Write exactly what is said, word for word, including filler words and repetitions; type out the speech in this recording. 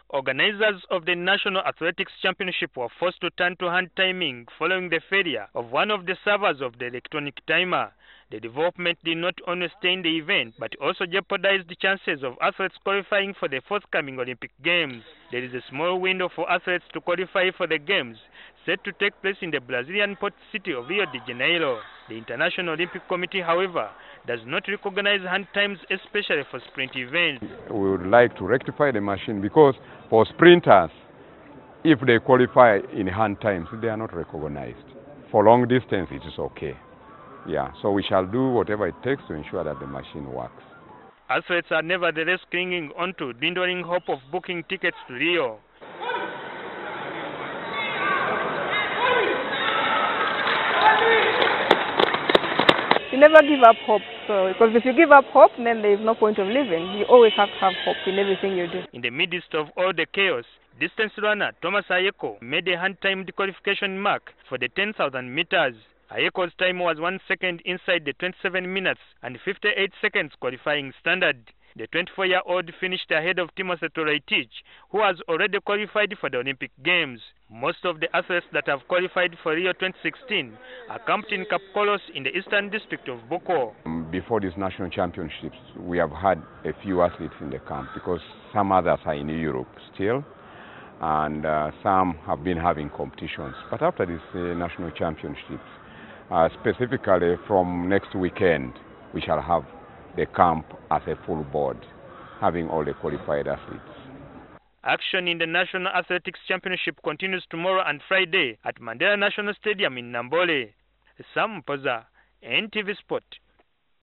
Organizers of the National Athletics Championship were forced to turn to hand timing following the failure of one of the servers of the electronic timer. The development did not only stain the event, but also jeopardized the chances of athletes qualifying for the forthcoming Olympic Games. There is a small window for athletes to qualify for the Games, set to take place in the Brazilian port city of Rio de Janeiro. The International Olympic Committee, however, does not recognize hand times, especially for sprint events. We would like to rectify the machine because for sprinters, if they qualify in hand times, they are not recognized. For long distance, it is okay. Yeah, so we shall do whatever it takes to ensure that the machine works. Athletes are nevertheless clinging on to dwindling hope of booking tickets to Rio. You never give up hope, so because if you give up hope, then there is no point of living. You always have to have hope in everything you do. In the midst of all the chaos, distance runner Thomas Ayeko made a hand-timed qualification mark for the ten thousand meters. Ayeko's time was one second inside the twenty-seven minutes and fifty-eight seconds qualifying standard. The twenty-four-year-old finished ahead of Timothy Toroitich, who has already qualified for the Olympic Games. Most of the athletes that have qualified for Rio twenty sixteen are camped in Kapkolos in the eastern district of Boko. Before these national championships, we have had a few athletes in the camp because some others are in Europe still, and uh, some have been having competitions. But after these uh, national championships, uh, specifically from next weekend, we shall have the camp as a full board, having all the qualified athletes. Action in the National Athletics Championship continues tomorrow and Friday at Namboole National Stadium in Namboole. Mpoza, N T V Sport.